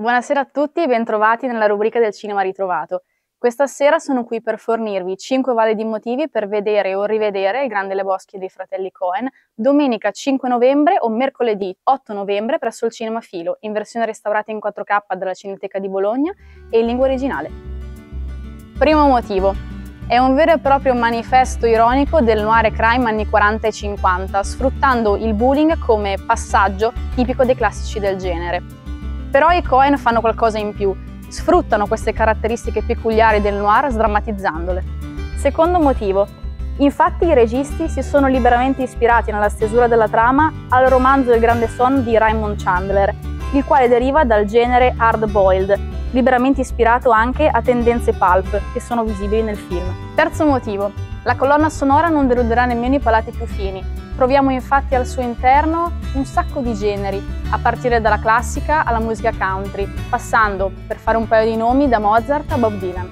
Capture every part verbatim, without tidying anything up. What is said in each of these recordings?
Buonasera a tutti e bentrovati nella rubrica del Cinema Ritrovato. Questa sera sono qui per fornirvi cinque validi motivi per vedere o rivedere Il Grande Lebowski dei fratelli Coen domenica cinque novembre o mercoledì otto novembre presso il Cinema Filo, in versione restaurata in quattro K dalla Cineteca di Bologna e in lingua originale. Primo motivo. È un vero e proprio manifesto ironico del noir crime anni quaranta e cinquanta, sfruttando il bullying come passaggio tipico dei classici del genere. Però i Coen fanno qualcosa in più, sfruttano queste caratteristiche peculiari del noir sdrammatizzandole. Secondo motivo. Infatti i registi si sono liberamente ispirati nella stesura della trama al romanzo Il Grande Sonno di Raymond Chandler, il quale deriva dal genere hard-boiled, liberamente ispirato anche a tendenze pulp che sono visibili nel film. Terzo motivo. La colonna sonora non deluderà nemmeno i palati più fini. Troviamo infatti al suo interno un sacco di generi, a partire dalla classica alla musica country, passando, per fare un paio di nomi, da Mozart a Bob Dylan.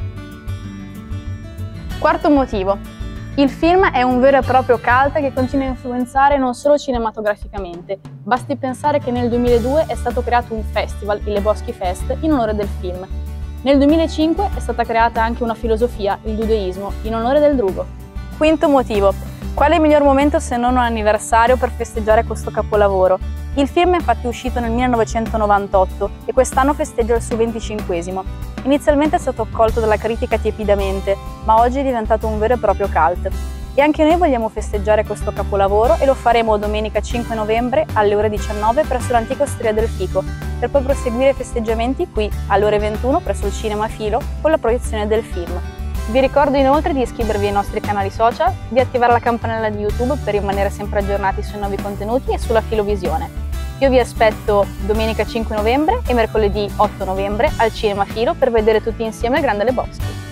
Quarto motivo. Il film è un vero e proprio cult che continua a influenzare non solo cinematograficamente. Basti pensare che nel duemiladue è stato creato un festival, il Lebowski Fest, in onore del film. Nel duemilacinque è stata creata anche una filosofia, il dudeismo, in onore del drugo. Quinto motivo. Quale miglior momento se non un anniversario per festeggiare questo capolavoro? Il film è infatti uscito nel millenovecentonovantotto e quest'anno festeggia il suo venticinquesimo. Inizialmente è stato accolto dalla critica tiepidamente, ma oggi è diventato un vero e proprio cult. E anche noi vogliamo festeggiare questo capolavoro e lo faremo domenica cinque novembre alle ore diciannove presso l'antica Osteria del Fico, per poi proseguire i festeggiamenti qui alle ore ventuno presso il Cinema Filo con la proiezione del film. Vi ricordo inoltre di iscrivervi ai nostri canali social, di attivare la campanella di YouTube per rimanere sempre aggiornati sui nuovi contenuti e sulla Filovisione. Io vi aspetto domenica cinque novembre e mercoledì otto novembre al Cinema Filo per vedere tutti insieme Il Grande Lebowski.